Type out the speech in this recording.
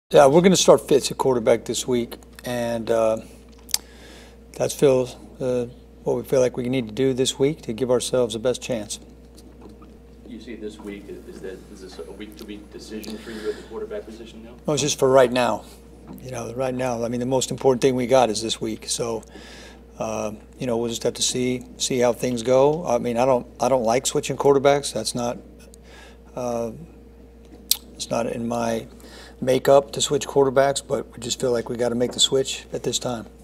Yeah, we're going to start Fitz at quarterback this week, and that's what we feel like we need to do this week to give ourselves the best chance. You see this week, is this a week-to-week decision for you at the quarterback position now? No, it's just for right now. You know, right now, I mean, the most important thing we got is this week. So, you know, we'll just have to see how things go. I mean, I don't like switching quarterbacks. That's not it's not in my makeup to switch quarterbacks, but we just feel like we got to make the switch at this time.